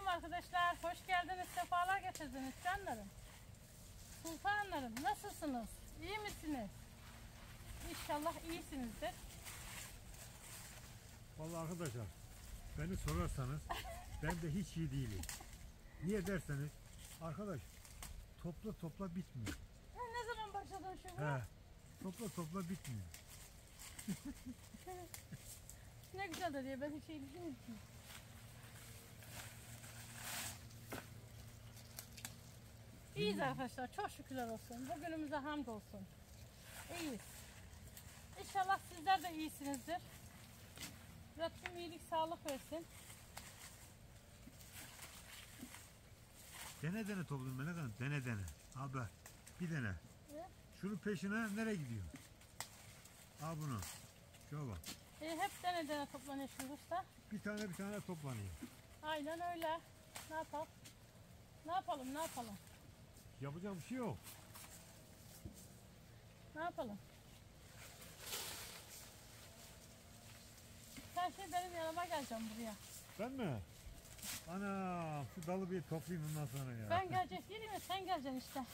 Selam arkadaşlar, hoş geldiniz, sefalar getirdiniz canlarım. Sultanlarım, nasılsınız? İyi misiniz? İnşallah iyisinizdir. Vallahi arkadaşlar, beni sorarsanız ben de hiç iyi değilim. Niye derseniz, arkadaş topla bitmiyor. Ne zaman başladın şu He, topla bitmiyor. Ne güzel de diye ben hiç iyi değilim ki. İyiyiz arkadaşlar, çok şükürler olsun. Bugünümüze hamdolsun. İyiyiz. İnşallah sizler de iyisinizdir. Rabbim iyilik, sağlık versin. Dene topladım ben, ne kadar dene. Abi bir dene. Evet. Şunun peşine nereye gidiyor? Al bunu. Şuna bak. Hep dene toplanıyor şu usta. Bir tane toplanıyor. Aynen öyle. Ne yapalım? Ne yapalım? Yapacak bir şey yok. Ne yapalım? Sen şimdi benim yanıma geleceksin buraya. Ben mi? Ana, şu dalı bir toplayayım ondan sonra ya. Ben gelecek değilim ya, sen geleceksin işte.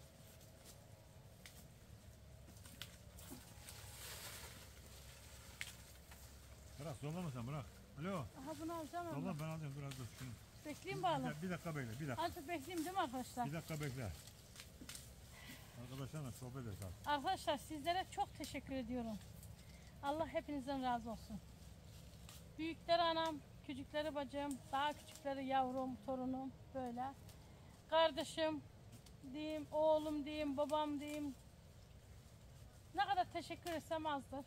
Bırak, zorlama sen, bırak. Alo. Aha bunu alacağım ama. Zorlama, ben alayım, biraz dur şunu. Bekleyeyim bağlı. Bir dakika bekle, bir dakika. Azıcık bekleyeyim değil mi arkadaşlar? Bir dakika bekle. Arkadaşlarla sohbet edelim. Arkadaşlar sizlere çok teşekkür ediyorum. Allah hepinizden razı olsun. Büyükleri anam, küçükleri bacım, daha küçükleri yavrum, torunum böyle. Kardeşim diyeyim, oğlum diyeyim, babam diyeyim. Ne kadar teşekkür etsem azdır.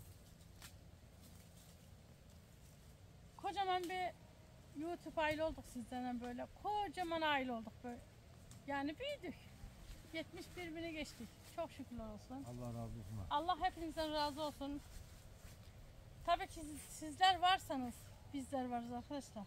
Kocaman bir YouTube aile olduk sizden böyle. Kocaman aile olduk böyle. Yani büyüdük. 71 bini geçtik. Çok şükürler olsun. Allah razı olsun. Allah hepinizden razı olsun. Tabii ki sizler varsanız bizler varız arkadaşlar.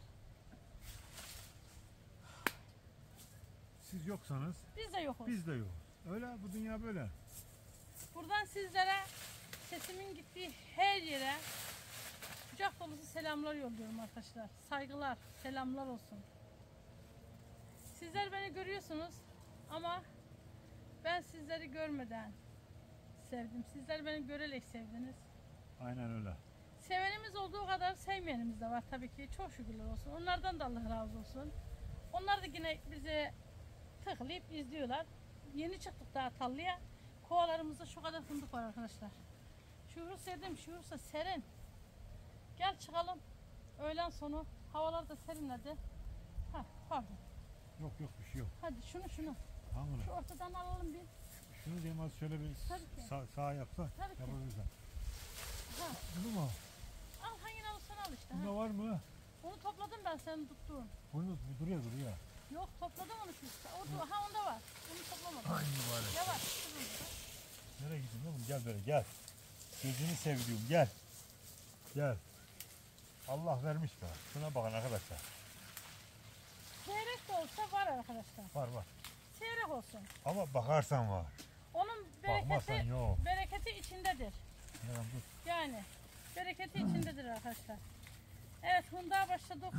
Siz yoksanız Biz de yokuz. biz de yok. Öyle, bu dünya böyle. Buradan sizlere sesimin gittiği her yere kucak dolusu selamlar yolluyorum arkadaşlar. Saygılar, selamlar olsun. Sizler beni görüyorsunuz ama ben sizleri görmeden sevdim. Sizler beni görerek sevdiniz. Aynen öyle. Sevenimiz olduğu kadar sevmeyenimiz de var tabii ki. Çok şükürler olsun. Onlardan da Allah razı olsun. Onlar da yine bizi tıklayıp izliyorlar. Yeni çıktık daha tallıya. Kovalarımızda şu kadar fındık var arkadaşlar. Şuuru sevdim. Şuursa serin. Gel çıkalım. Öğlen sonu. Havalar da serinledi. Pardon. Yok bir şey yok. Hadi şunu. Hangini? Şu ortadan alalım bir. Şunu diyeyim, az şöyle bir sağ yapsa yapabilirsen. Ha. Bunu mu? Al hangini alırsan al işte. Bunda var mı? Onu topladım ben senin tuttuğun. Bunu duruyor. Yok topladım onu işte. Onda var. Bunu toplamadım. Ay mübarek. Yavaş. Nereye gidiyorsun oğlum? Gel böyle gel. Gözünü sevdiğim gel. Gel. Allah vermiş be. Şuna bakın arkadaşlar. Seyrek de olsa var arkadaşlar. Var. Seyrek olsun. Ama bakarsan var. Onun Bakmazsan yok. bereketi içindedir. Neden dur? Yani bereketi içindedir arkadaşlar. Evet, hundağa başladık.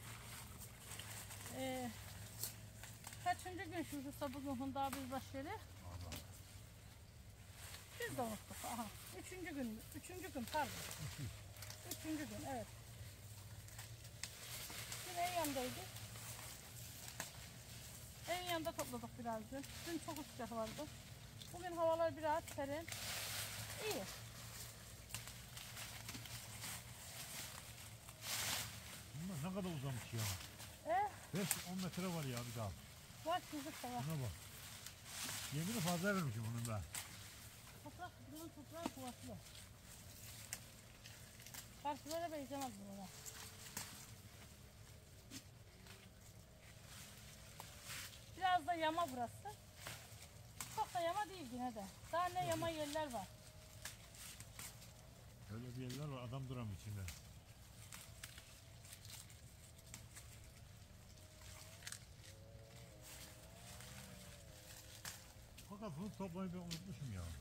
Kaçıncı gün şurada bugün hundağa biz başladık? Biz de unuttuk. Aha. Üçüncü gün pardon. Üçüncü gün, evet. Dün en yandaydık. En yanda topladık biraz dün. Dün çok sıcak vardı. Bugün havalar biraz serin. İyi. Bunlar ne kadar uzamış ya. 5-10 metre var ya bir daha. Var çocuk da var. Buna bak. Yemini fazla vermişim bunun ben. Bunun toprağı kuvvetli. Karşılara benzemez buralar. Biraz da yama burası. Çok da yama değil yine de. Daha ne yama yerler var. Öyle bir yerler var, adam duramıyor içinde. Fakat bunu toplamayı ben unutmuşum ya.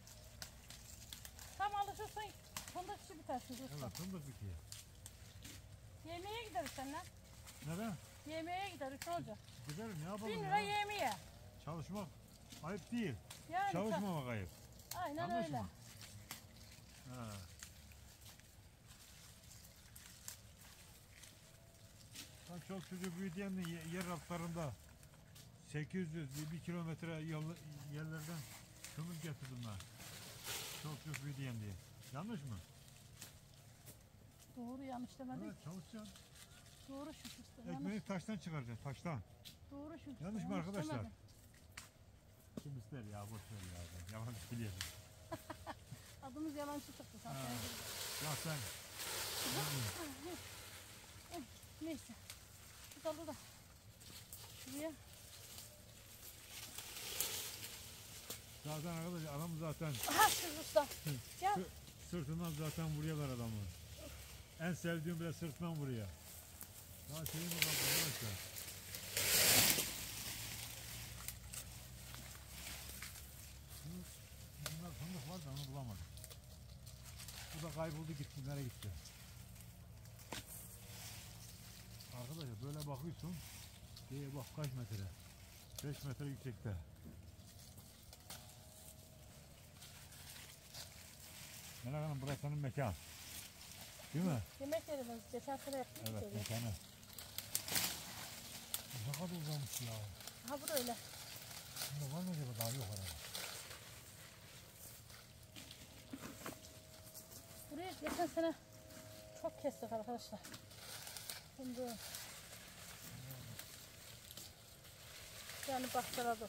Tam alışırsan fındık işi biter. Evet, fındık bitiyor. Yemeğe gideriz seninle. Nereye? Yemeğe yemeğe gider. Ne olacak? Gidelim ne yapalım 1000 lira ya? yemeğe. Çalışmak ayıp değil. Yani Çalışmamak ayıp. aynen Yanlış öyle. mı? Ha. Ben çok çocuk büyüdüğüm de yer altlarında 800 1 kilometre yerlerden kömür getirdim ben. Çok çocuk büyüdüğüm diye. Yanlış mı? Doğru yanlış demedik. Evet çalışacaksın. Doğru Şükrü. Ekmeği taştan çıkaracaksın taştan. Doğru Şükrü. Yanlış mı arkadaşlar? demedim. Kim ister ya boş ver ya. Ben yalan biliyorum. Adımız yalancı çıktı zaten. Ha. Ya sen. Neyse. Şu dalı da şuraya. Zaten arkadaşlar adam zaten Aha Şükrü usta. Ya sırtından zaten vuruyorlar adamı. En sevdiğim bile sırtından vuruyor. Daha şeyim yok arkadaşlar. Bunlar fındık var da onu bulamadım. Bu da kayboldu gitti. Nereye gitti? Arkadaşlar böyle bakıyorsun. Bak kaç metre? 5 metre yüksekte. Melek Hanım burası senin mekan. Değil mi? yemek yerimiz. Geçen sene yaptık. Evet mekanı. Ne kadar uzamış ya. Ha bu da öyle. Bunda var mı acaba? Daha yok herhalde. Burayı geçen sene çok kestik arkadaşlar. Fındığı. Yani bahçeladık.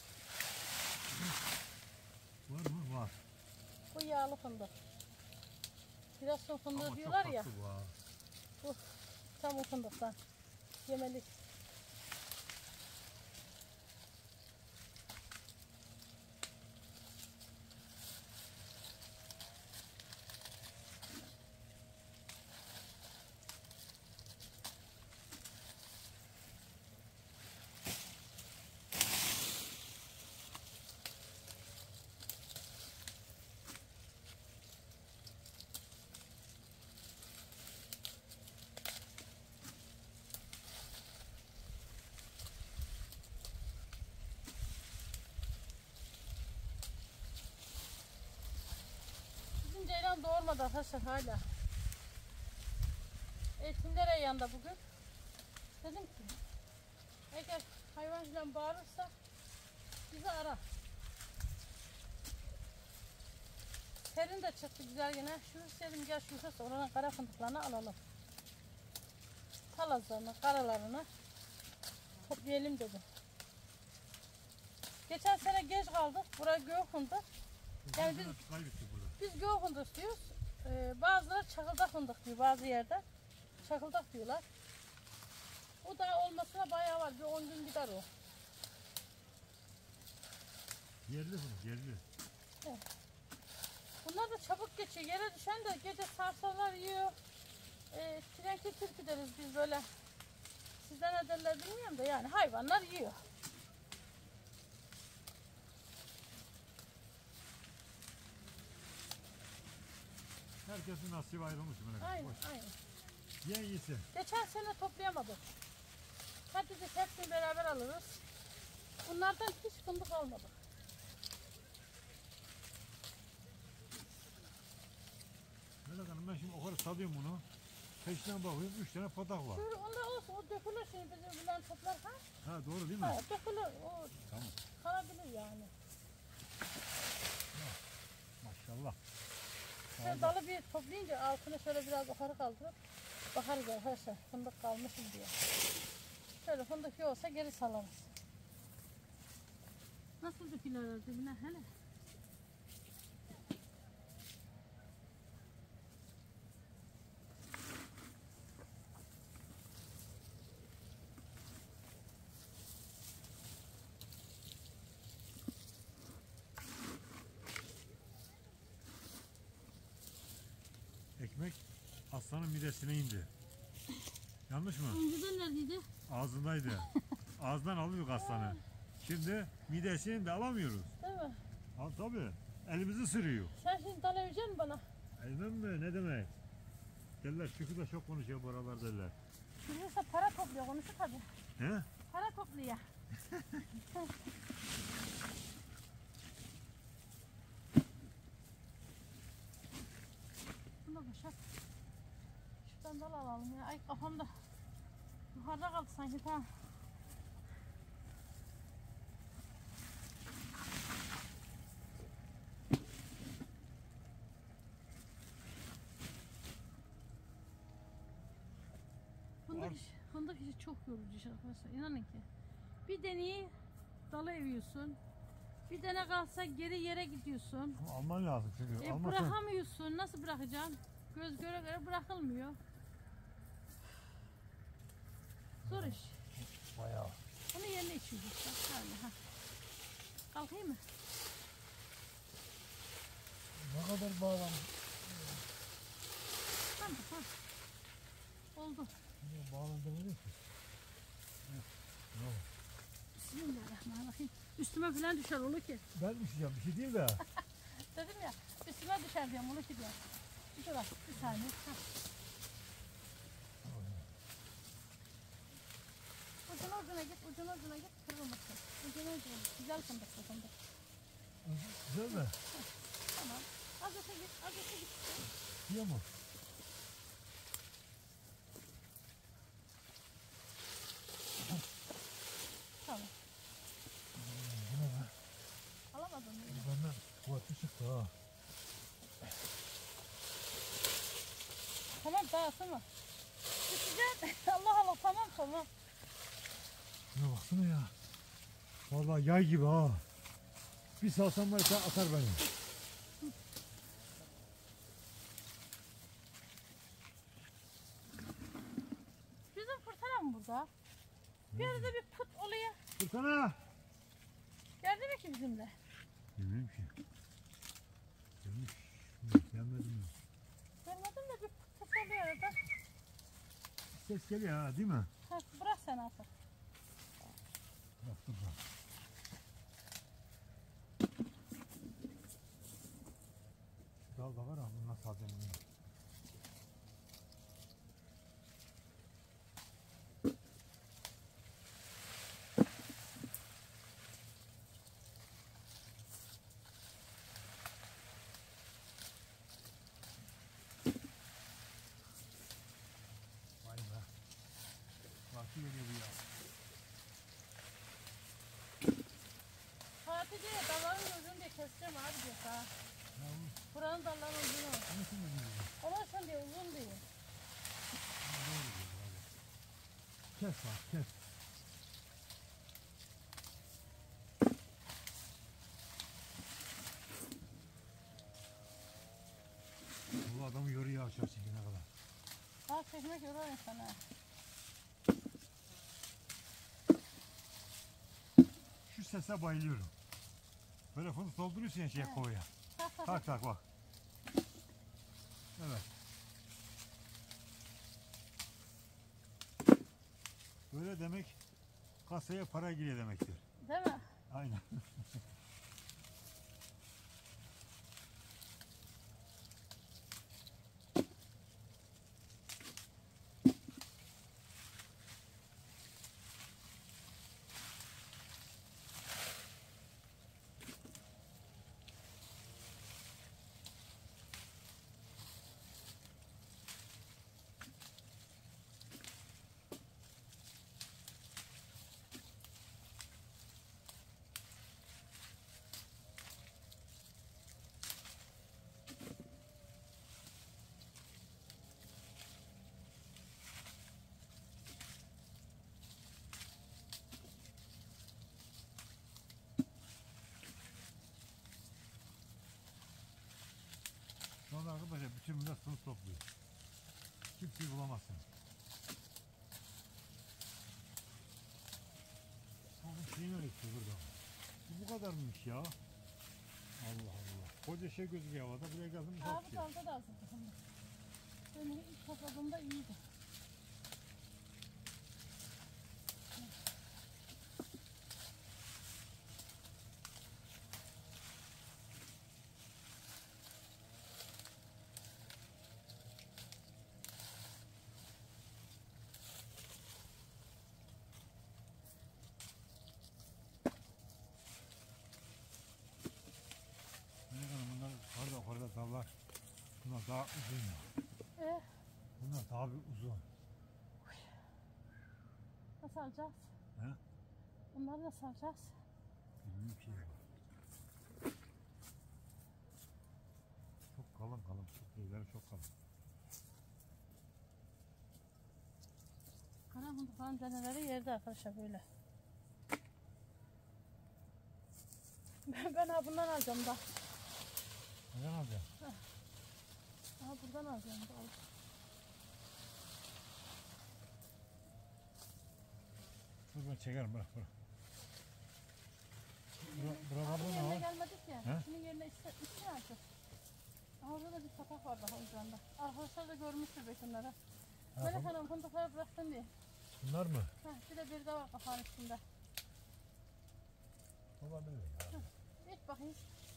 Var mı? Var. Bu yağlı fındık. Giresun fındığı Ama diyorlar çok ya. tatlı bu ha. Bu tam o fındıktan. Yemelik. Bizim Ceylan doğurmadı arkadaşlar hala. Eğitimler yanında bugün. Dedim ki eğer hayvan falan bağırırsa bizi ara. Serin de çıktı güzel yine. Şu dedim gel şu oranın kara fındıklarını alalım. Palazlarını, karalarını toplayalım dedim. Geçen sene geç kaldık. Buraya göğ fındık. Yani biz göğ fındık diyoruz. Bazıları çakıldak fındık diyor bazı yerde. Çakıldak diyorlar. O da olmasına bayağı var. Bir 10 gün gider o. Yerli bu, yerli. Evet. Bunlar da çabuk geçiyor. Yere düşen de gece sarsalar yiyor. Çilenkli türkü deriz biz böyle. Sizde ne derler bilmiyorum da yani hayvanlar yiyor. Herkesin nasibi ayrılmış. Aynen aynen. Ye iyisi. Geçen sene toplayamadık. Hadi biz hepsini beraber alırız. Bunlardan hiç fındık almadık. Melek Hanım ben şimdi o kadar salıyorum bunu. Peşinden bakıyorum 3 tane patak var. Şöyle onda olsun o dökülür şimdi bizim bundan toplarken. Ha doğru değil mi? Ha, dökülür o Tamam. kalabilir yani. Maşallah. Sen dalı bir toplayınca altını şöyle biraz yukarı kaldırıp bakarız arkadaşlar fındık kalmış mı diye. Şöyle fındık yoksa geri salarız. Nasıl dökülüyor dibine hele? Ekmek aslanın midesine indi. Yanlış mı? Önceden neredeydi? Ağzındaydı. Ağzından alıyorduk aslanı. Şimdi midesini de alamıyoruz. Değil mi? Al tabii. Elimizi sürüyor. Sen şimdi dal verecek misin bana? Elmem mi? Ne demek? Derler Şükrü de çok konuşuyor bu aralar derler. Şurada para topluyor konuşur tabii. He? Para topluyor. Bunu da boşalt. Şuradan dal alalım ya. Ay kafamda yukarıda kaldı sanki, tamam. Fındık işi çok yorucu iş arkadaşlar. İnanın ki. Bir deneyi dalı eviyorsun. Bir tane kalsa geri yere gidiyorsun. Ama alman lazım çünkü. Almazsan... Bırakamıyorsun. Nasıl bırakacaksın? Göz göre göre bırakılmıyor. Zor iş. Bayağı. Bunu yerine içiyoruz. Bak, kalkayım mı? Ne kadar bağlanmış. Tamam. Oldu. Bağlandırılır ki. Ne oldu? Bismillahirrahmanirrahim. Üstüme falan düşer olur ki. Ben düşeceğim, bir şey değil de. Dedim ya, üstüme düşer diyorum olur ki diyor. Dur bak, bir saniye. Ucuna git, kırılmasın. Ucuna git, güzel fındık. Güzel mi? Tamam. Az öte git. Yiyor mu? Tamam. Bu ne be? Alamadın mı? Benden kuvvetli çıktı ha. Tamam, daha ısınma. Düşeceksin. Allah tamam. Şuna baksana ya. Vallahi yay gibi ha. Bir salsam var ya atar beni. Bizim fırtına mı burada? Bir arada bir put oluyor. Fırtına! Geldi mi ki bizimle? Bilmiyorum ki. Gelmiş. Gelmedi mi? Görmedim de bir put oluyor arada. Ses geliyor ha, değil mi? Bırak sen artık. Bıraktım ben. Dal da var ama bunu nasıl alacağım bunu? Vay be. Vakti geliyor bu ya. Fatih diye dalların uzun diye keseceğim abi diyor ha. Ya Buranın dalları uzun olur. bu nasıl oluyor? Olursun diye uzun diyor. Kes bak, kes. Bu adamı yoruyor aşağı çekene kadar. Daha çekmek yorar insana. Şu sese bayılıyorum. Böyle fındık dolduruyorsun ya şeye kovaya. Tak bak. Evet. Böyle demek kasaya para giriyor demektir. Değil mi? Aynen. Şu anda arkadaşlar bütün millet fındık topluyor. Kimseyi bulamazsın. Oğlum şeyini öğretiyor burada. Bu kadar mıymış ya? Allah Allah. Koca şey gözüküyor havada. Buraya geldim Abi ufak şey. dalda da azdı. Benim ilk topladığımda iyiydi. Bunlar daha uzun ya. Eh, Bunlar daha bir uzun. nasıl alacağız? He? Bunları nasıl alacağız? Bilmiyorum ki ya. Çok kalın kalın. Çok tüyleri çok kalın. Kara fındıkların deneleri yerde arkadaşlar böyle. Ben bundan alacağım da. Neden alacaksın? Buradan alacağım da. Dur ben çekerim bırak bırak. Buralarda Bunun ne yerine var? gelmedik ya. He? Şunun yerine içine açtık. Orada da bir kapak var daha üzerinde. Arkadaşlar da görmüştür belki onları. Melek Hanım fındıkları bıraktın diye. Bunlar mı? Bir de bir de var kafanın üstünde. Olabilir ya. İç bakayım.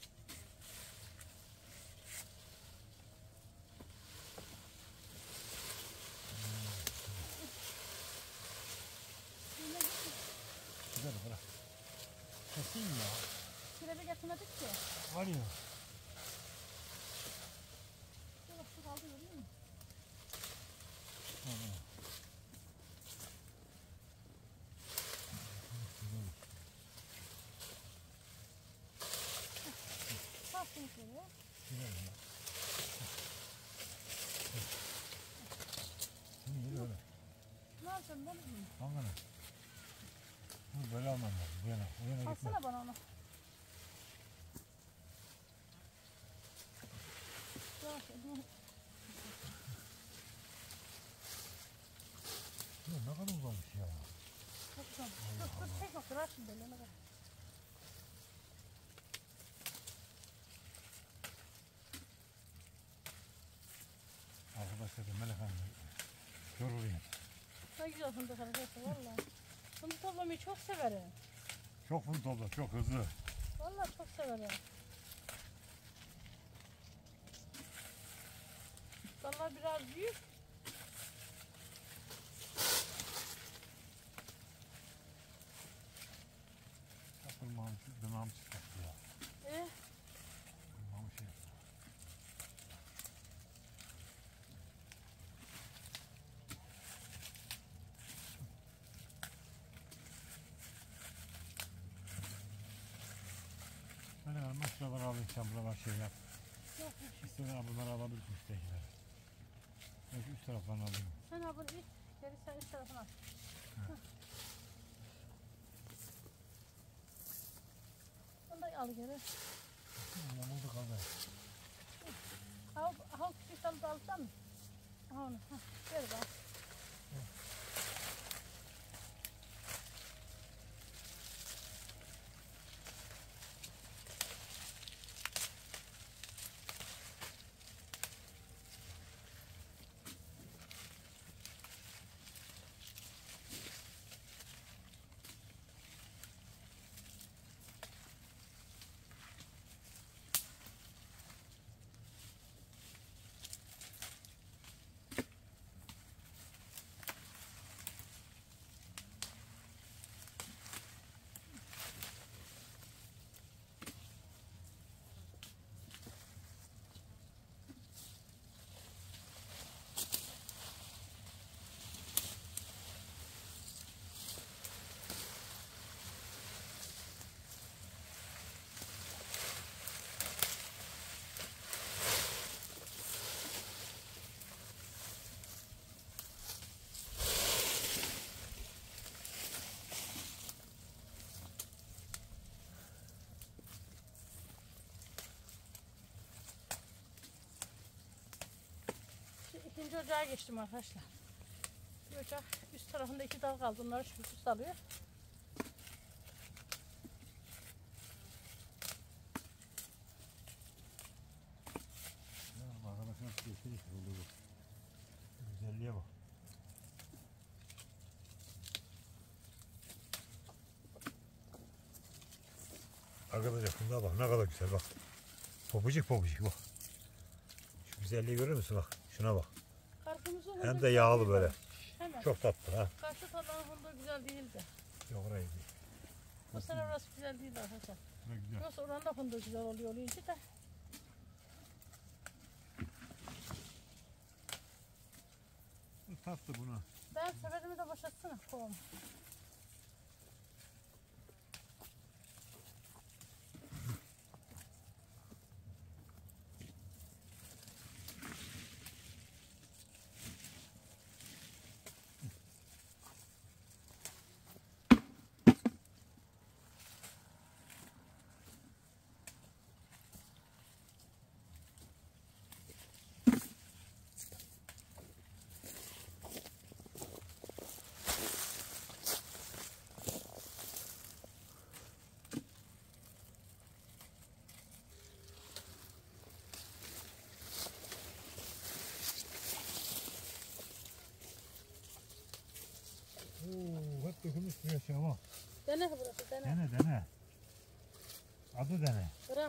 Güzel bırak. Kesin ya. Kirebi getirmedik ki. Var ya. Bak şu kaldı görüyor musun? Tamam. Kalsın şöyle. Güzel ya. Şimdi öyle. Ne yapacağım ben? Hangine? Bunu böyle almam lazım. Bu yana. O yana gitme. Alsana bana onu. Ya ne kadar uzamış ya. Çok güzel. Dur tek nokta ver şimdi eline bak. Arkadaşlar da Melek Hanım yoruluyor. Ne güzel fındık arkadaşlar valla. Fındık toplamayı çok severim. Çok fındık topla, çok hızlı. Valla çok severim. Dallar biraz büyük. Yapılmamış, dınağım çıkarttı ya. Yapılmamış ya. Melek Hanım, şuraları alayım, sen buralar şey yap. Yok. İstediğin bunları alabilirsin üsttekiler. Belki üst taraflarını alayım. Sen ha bunu iç. Geri sen üst tarafına at. Onu da al geri. Ama buldu kaldı. Ha küçük dalı da alsan mı? Ha onu. Ver bak. İkinci ocağa geçtim arkadaşlar. Bir ocak üst tarafında 2 dal kaldı. Onları şu üst alıyor. Arkadaşlar yeşil yeşil oldu bu. Güzelliğe bak. Arkadaşlar buna bak, ne kadar güzel bak. Popicik popicik bak. Şu güzelliği görüyor musun bak. Şuna bak. Karpuzumuzun Hem fındığı de güzel yağlı değil böyle. mi? Hemen. Çok tatlı ha. Karşı tarlanın fındığı güzel değildi. Yok orayı değil. Bu sene orası güzel değildi arkadaşlar. Ne güzel. Yoksa oranın da fındığı güzel oluyor olunca da. tatlı bunu. Ben sepetimi de boşaltsana kovum. Oo, hep dökülmüş bir yaşam ama. Dene burası dene. Dene. Adı dene. Gram.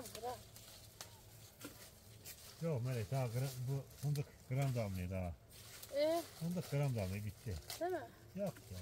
Yok Melek daha bu fındık gram da almıyor daha. Fındık gram da almıyor bitti. Değil mi? Yok ya.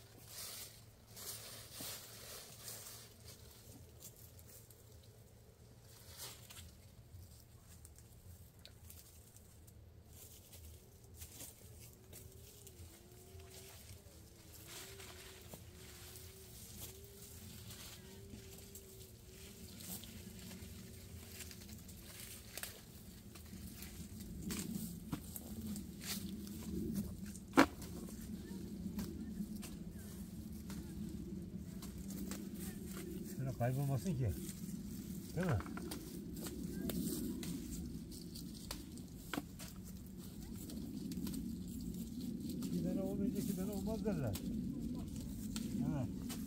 Şöyle kaybolmasın ki. Değil mi? Bir tane olmayınca iki tane olmaz derler. Evet.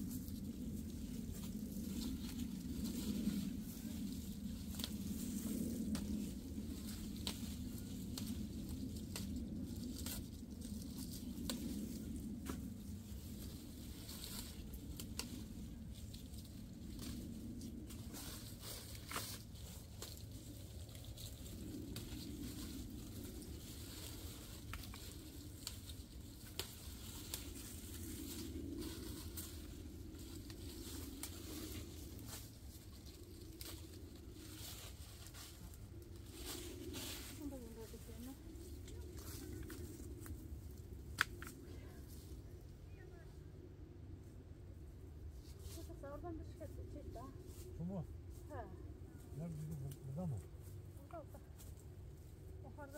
Oradan bir çıkarttı çek daha. Bu mu? He. Nerede burada mı? Orada. Yukarıda.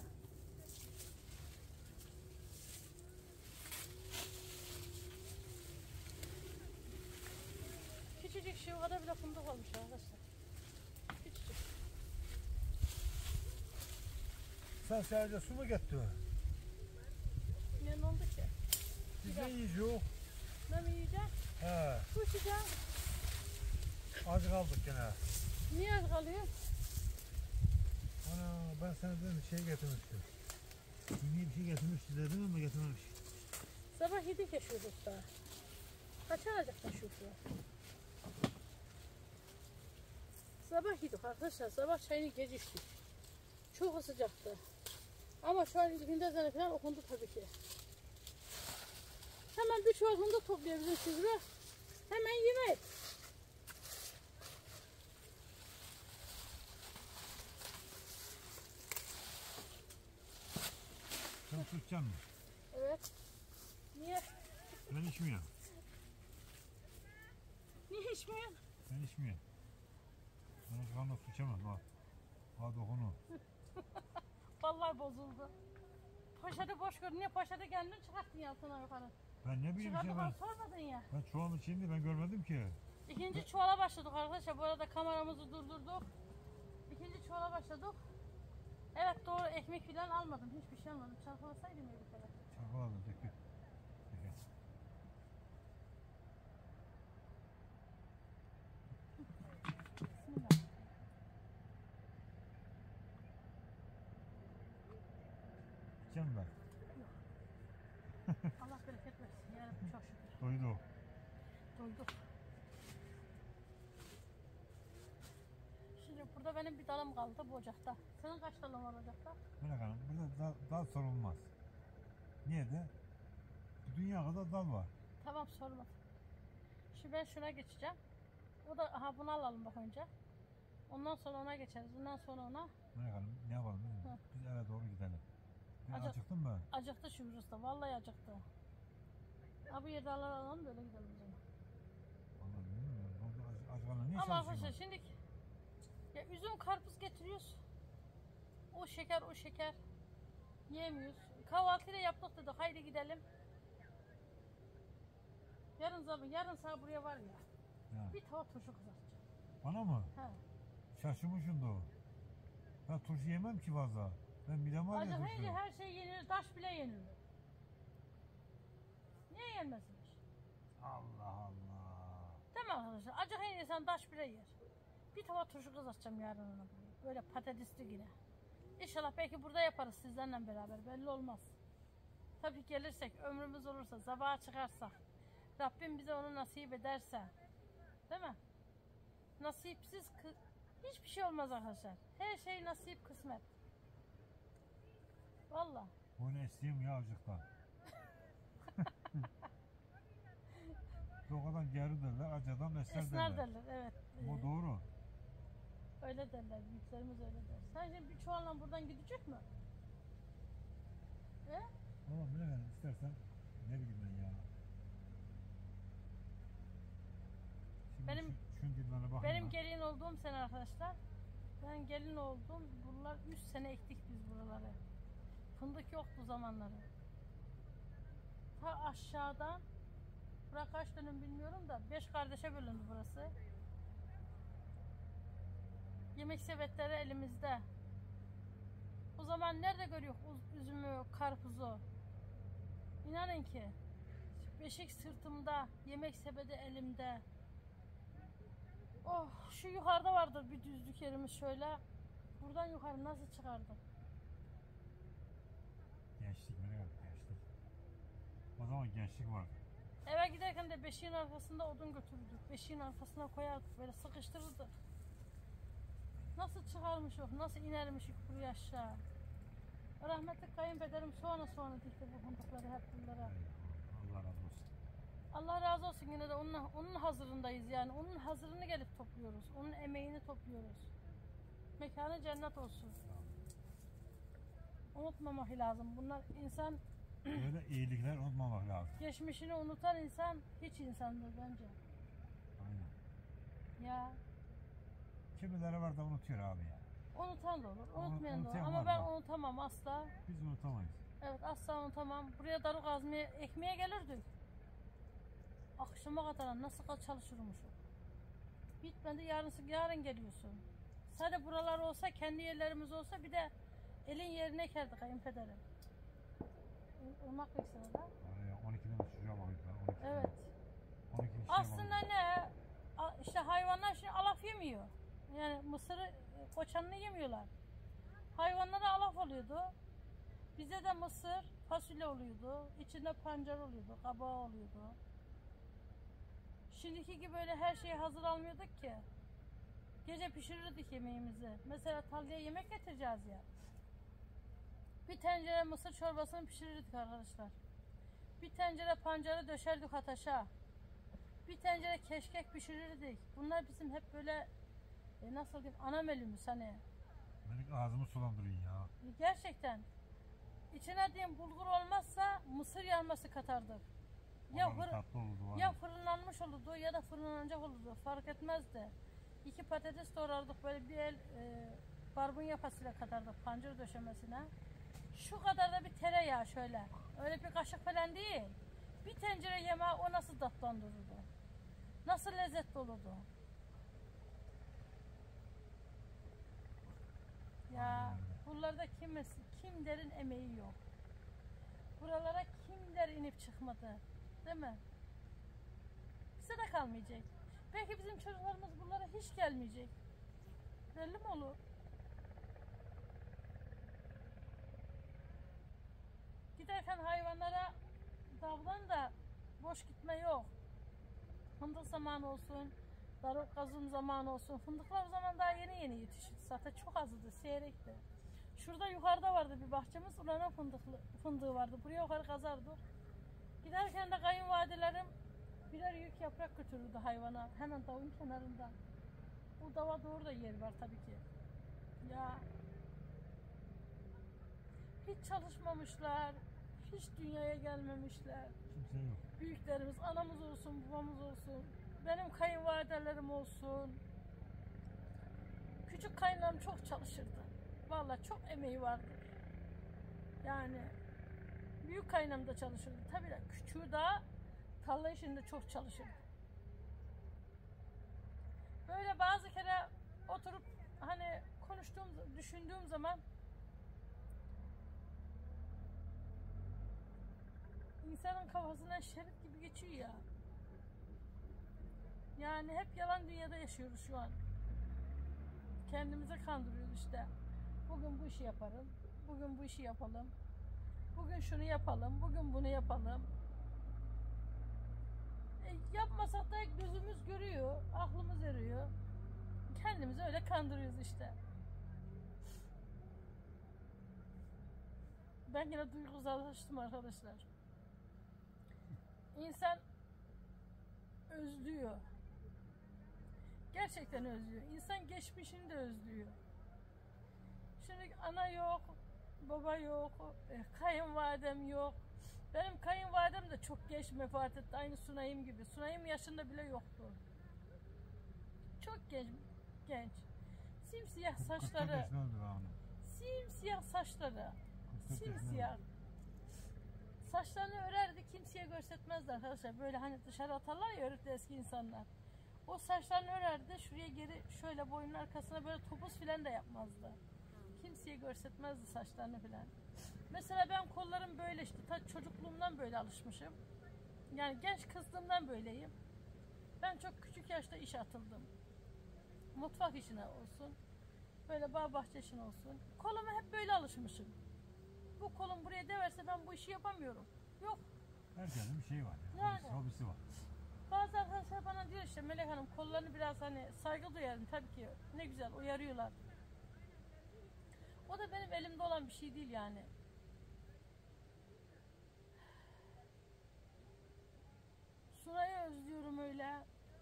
Küçücük şey o kadar bile fındık olmuş arkadaşlar. Küçücük. Sen sadece su mu getirdin? Ne oldu ki? Biz ne yiyeceğiz? Ne mi yiyeceğim? He. Kuşacağım. Az kaldık gene. Niye az kalıyor? Ana ben sana dedim şey getirmiştim. Yeni bir şey getirmişti dedim ama getirmemiş. Sabah 7 geçiyorduk daha. Kaç alacak taşıyordu? Sabah yedik arkadaşlar. Sabah çayını gece içtik. Çok sıcaktı. Ama şu an gündüzleri falan okundu tabii ki. Hemen bir çuval fındık toplayabilirsiniz bak. Hemen yemek. Sen su içecek misin? Evet. Niye? Ben içmiyorum. Niye içmiyorsun? Ben içmiyorum. Ben o kanla su içemem bak. Bak dokunu. Vallahi bozuldu. Poşeti boş gör. Niye poşeti kendin çıkarttın altına yukarı? Ben ne bileyim Çıkardık şey ben. sormadın ya. Ben çuval içeyim ben görmedim ki. İkinci çuvala başladık arkadaşlar. Bu arada kameramızı durdurduk. İkinci çuvala başladık. Evet doğru ekmek falan almadım. Hiçbir şey almadım. Çalkalasaydım ya bir kere. Çakaladım dökül. Bismillah. İçeceğim ben. Allah bereket versin. Yarabbim çok şükür. Doydu o. Doyduk. Şimdi burada benim bir dalım kaldı bu ocakta. Senin kaç dalın var ocakta? Melek Hanım burada dal sorulmaz. Niye de? Dünya kadar dal var. Tamam sormadım. Şimdi ben şuna geçeceğim. O da aha bunu alalım bak önce. Ondan sonra ona geçeriz. Ondan sonra ona. Melek Hanım ne yapalım biliyor musun? Hı. Biz eve doğru gidelim. Acıktın mı? Acıktı Şükrü Usta. Vallahi acıktı. Abi yerde alalım böyle gidelim o zaman. Vallahi bilmiyorum. Acıkana niye Ama arkadaşlar çalışıyorsun? şimdi ya üzüm karpuz getiriyoruz. O şeker yiyemiyoruz. Kahvaltıyla yaptık dedik haydi gidelim. Yarın sabah buraya var ya. Ya. Bir tava turşu kızartacağım. Bana mı? He. Şaşırmışsın da o. Ben turşu yemem ki fazla. Ben midem var ya turşu. Acıkınca her şey yenilir, taş bile yenilir. Niye yenmesinmiş? Allah Allah. Değil mi arkadaşlar? Acıkınca insan taş bile yer. Bir tava turşu kızartacağım yarın ona buraya. Böyle patatesli yine. İnşallah belki burada yaparız sizlerle beraber. Belli olmaz. Tabii gelirsek, ömrümüz olursa, sabaha çıkarsak, Rabbim bize onu nasip ederse, değil mi? Nasipsiz hiçbir şey olmaz arkadaşlar. Her şey nasip, kısmet. Vallahi. Bunu isteyeyim ya acıktan. Doğadan geri derler, acıdan esner Esner derler. derler, evet. Bu doğru. Öyle derler, büyüklerimiz öyle der. Sen şimdi bir çuvalla buradan gidecek mi? He? Tamam bilemem istersen ne bileyim ben ya. Şimdi Benim- şu dinlere bakayım. Benim gelin olduğum sene arkadaşlar. Ben gelin oldum. Buralar 3 sene ektik biz buraları. Fındık yoktu zamanları. Ta aşağıdan, bura kaç dönüm bilmiyorum da 5 kardeşe bölündü burası. Yemek sepetleri elimizde. O zaman nerede görüyor üzümü, karpuzu? İnanın ki beşik sırtımda, yemek sepeti elimde. Oh, şu yukarıda vardır bir düzlük yerimiz şöyle. Buradan yukarı nasıl çıkardık? Gençlik nereye geldi gençlik. O zaman gençlik vardı. Eve giderken de beşiğin arkasında odun götürürdük. Beşiğin arkasına koyardık, böyle sıkıştırırdık. Nasıl çıkarmışık, nasıl inermişik buraya aşağı. Rahmetli kayınpederim sonra dikti bu fındıkları hep bunlara. Allah razı olsun. Allah razı olsun, yine de onun hazırındayız yani. Onun hazırını gelip topluyoruz. Onun emeğini topluyoruz. Mekanı cennet olsun. Unutmamak lazım. Bunlar insan Böyle iyilikler unutmamak lazım. geçmişini unutan insan hiç insandır bence. Aynen. Ya Kimileri var da unutuyor abi ya. unutan da olur, unutmayan da olur. Unutan Ama var ben bak. unutamam asla. Biz unutamayız. Evet, asla unutamam. Buraya darı kazmaya, ekmeğe gelirdik. Akşama kadar nasıl çalışırmışım. Bitmedi, yarın geliyorsun. Sadece buralar olsa, kendi yerlerimiz olsa bir de elin yerine ekerdi kayınpederim. Irmak veksene de. Oraya 12'den uçacağım abi. 12'den. Evet. 12 kişi Aslında ne? İşte hayvanlar şimdi alaf yemiyor. Yani mısırı, koçanını yemiyorlar. Hayvanlara alaf oluyordu. Bize de mısır, fasulye oluyordu. İçinde pancar oluyordu, kabağı oluyordu. Şimdiki gibi böyle her şeyi hazır almıyorduk ki. Gece pişirirdik yemeğimizi. Mesela tarlaya yemek getireceğiz ya. Bir tencere mısır çorbasını pişirirdik arkadaşlar. Bir tencere pancarı döşerdik ateşe. Bir tencere keşkek pişirirdik. Bunlar bizim hep böyle nasıl diyeyim, ana menümüz hani. Benim ağzımı sulandırıyor ya. Gerçekten. İçine diyeyim bulgur olmazsa mısır yarması katardık. Ya, Onların tatlı oldu var. ya fırınlanmış olurdu ya da fırınlanacak olurdu. Fark etmezdi. 2 patates doğrardık, böyle bir el barbunya fasulye katardık pancar döşemesine. Şu kadar da bir tereyağı şöyle. Öyle bir kaşık falan değil. Bir tencere yemeği o nasıl tatlandırırdı. Nasıl lezzetli olurdu. Ya buralarda kimlerin emeği yok. Buralara kimler inip çıkmadı. Değil mi? Bize de kalmayacak. Belki bizim çocuklarımız buralara hiç gelmeyecek. Belli mi olur? Giderken hayvanlara davran da boş gitme yok. Fındık zamanı olsun, darı kazım zamanı olsun. Fındıklar o zaman daha yeni yetişti. Zaten çok azdı, seyrekti. Şurada yukarıda vardı bir bahçemiz. Ulanın fındığı vardı. Buraya yukarı kazardık. Giderken de kayınvalidelerim birer yük yaprak götürürdü hayvana. Hemen davun kenarında. Bu dava doğru da yer var tabii ki. Ya Hiç çalışmamışlar. Hiç dünyaya gelmemişler. Kimse yok. Büyüklerimiz, anamız olsun, babamız olsun. Benim kayınvalidelerim olsun. Küçük kayınlarım çok çalışırdı. Vallahi çok emeği vardı. Yani büyük kaynam da çalışırdı. Tabii de küçüğü daha tarla işinde çok çalışırdı. Böyle bazı kere oturup hani düşündüğüm zaman insanın kafasından şerit gibi geçiyor ya. Yani hep yalan dünyada yaşıyoruz şu an. Kendimize kandırıyoruz işte. Bugün bu işi yaparım. Bugün bu işi yapalım. Bugün şunu yapalım. Bugün bunu yapalım. Yapmasak da gözümüz görüyor. Aklımız eriyor. Kendimizi öyle kandırıyoruz işte. Ben yine duygusallaştım arkadaşlar. İnsan özlüyor. Gerçekten özlüyor. İnsan geçmişini de özlüyor. Şimdi ana yok, baba yok, kayınvalidem yok. Benim kayınvalidem de çok geç vefat etti. Aynı Sunay'ım gibi. Sunay'ım yaşında bile yoktu. Çok genç. Simsiyah saçları. 40 yaşında öldü be onu. Simsiyah saçları. 40 yaşında Simsiyah. öldü. Saçlarını örerdi, kimseye göstermezdi arkadaşlar. Böyle hani dışarı atarlar ya örüp eski insanlar. O saçlarını örerdi, şuraya geri şöyle boynun arkasına böyle topuz filan da yapmazdı. Kimseye göstermezdi saçlarını filan. Mesela ben kollarım böyle işte, ta çocukluğumdan böyle alışmışım. Yani genç kızlığımdan böyleyim. Ben çok küçük yaşta işe atıldım. Mutfak işine olsun, böyle bağ bahçe işine olsun. Koluma hep böyle alışmışım. Bu kolum buraya deverse ben bu işi yapamıyorum. Yok. Herkesin bir şeyi var. Yani. Hobisi var. Bazı arkadaşlar bana diyor işte Melek Hanım kollarını biraz hani saygı duyarım tabii ki ne güzel uyarıyorlar. O da benim elimde olan bir şey değil yani. Sunay'ı özlüyorum öyle.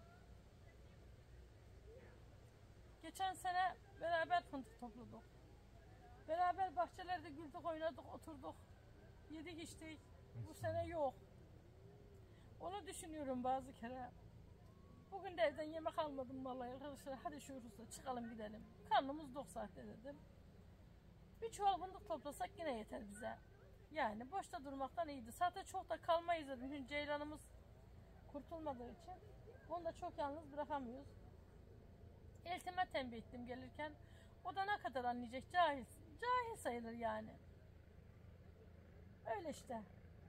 Geçen sene beraber fındık topladık. Beraber bahçelerde güldük, oynadık, oturduk. Yedik içtik. Bu sene yok. Onu düşünüyorum bazı kere. Bugün de evden yemek almadım vallahi arkadaşlar. Hadi şu Urus'a çıkalım gidelim. Karnımız 9 saatte dedim. Bir çuval fındık toplasak yine yeter bize. Yani boşta durmaktan iyiydi. Zaten çok da kalmayız dedim. Çünkü ceylanımız kurtulmadığı için. Onu da çok yalnız bırakamıyoruz. Eltime tembih ettim gelirken. O da ne kadar anlayacak? Cahil. Cahil sayılır yani. Öyle işte.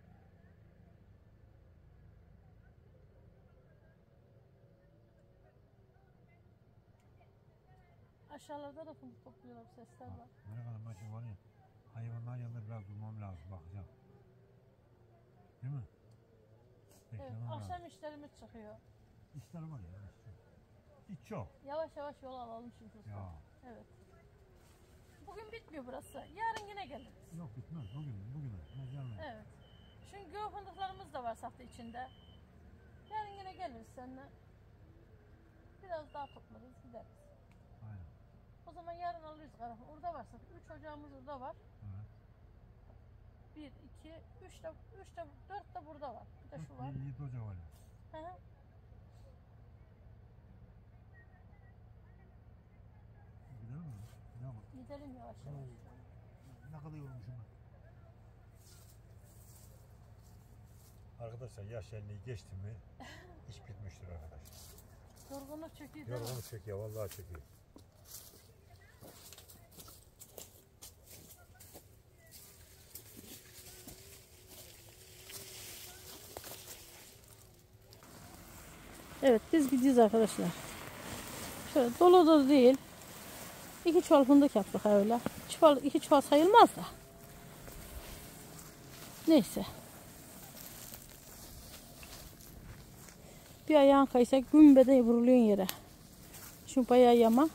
Aşağılarda da fındık topluyorlar, sesler var. Melek Hanım ben şimdi var ya, hayvanlar yanında biraz durmam lazım, bakacağım. Değil mi? Evet, Beklemem lazım. akşam işlerimiz çıkıyor. İşler var ya, işte. İç çok. Yavaş yavaş yol alalım çünkü usta. Ya. Evet. Bugün bitmiyor burası. Yarın yine geliriz. Yok bitmez, bugün gelmez. Evet. Çünkü göğe fındıklarımız da var sahte içinde. Yarın yine geliriz seninle. Biraz daha toplarız, gideriz. Aynen. O zaman yarın alırız karanfil. Orada varsa 3 ocağımız orada var. Evet. 1, 2, 3 de 4 de burada var. Bir de şu var. 7 Ocak var ya. Hı hı. Gidelim mi? Ne yapalım? Gidelim yavaş yavaş. Ne kadar yorulmuşum ben. Arkadaşlar yaş 50'yi geçti mi iş bitmiştir arkadaşlar. Yorgunluk çöküyor değil mi? Yorgunluk çekiyor, vallahi çekiyor. Evet biz gidiyoruz arkadaşlar. Şöyle dolu dolu değil. 2 çuval fındık yaptık öyle. 2 çuval sayılmaz da. Neyse. Bir ayağın kaysa gümbede vuruluyorsun yere. Çünkü bayağı yama.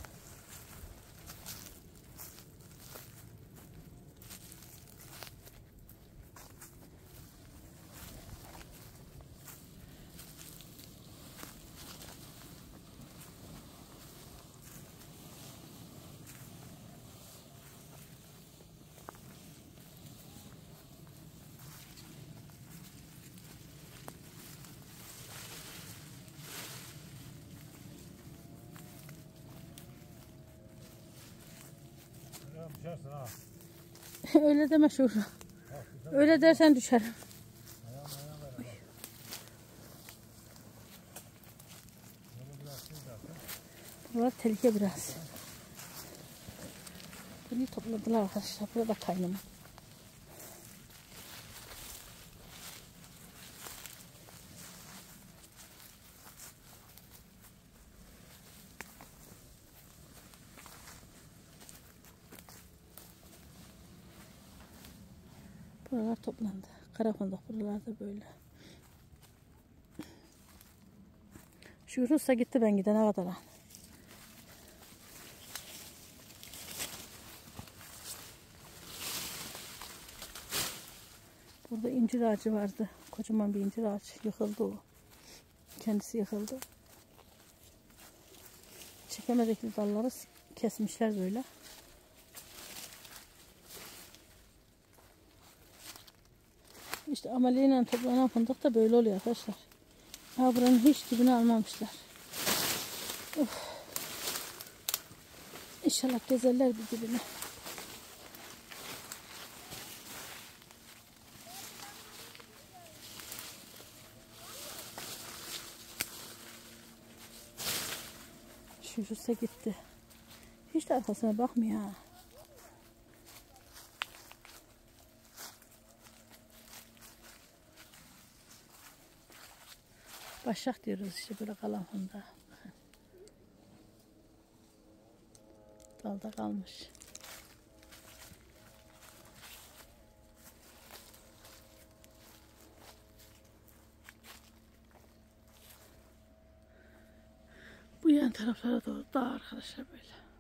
düşersin ha. Öyle deme Şura. Bak, güzel. Öyle dersen düşerim. Ayağım ver. Bak. Böyle biraz şey zaten. Buralar tehlike biraz. Bunu topladılar arkadaşlar. Burada kaynama. Buralar toplandı. Karakondak buralarda böyle. Şu Rus'a gitti ben gidene kadar. Burada incir ağacı vardı. Kocaman bir incir ağacı. Yıkıldı o. Kendisi yıkıldı. Çekemedeki dalları kesmişler böyle. İşte ameliyle toplanan fındık da böyle oluyor arkadaşlar. Ha, buranın hiç dibini almamışlar. Of. İnşallah gezerler bir dibine. Şurası gitti. Hiç de arkasına bakmıyor ha. Başak diyoruz işte böyle kalan fındığa. Dalda kalmış. Bu yan taraflara doğru dağ arkadaşlar böyle.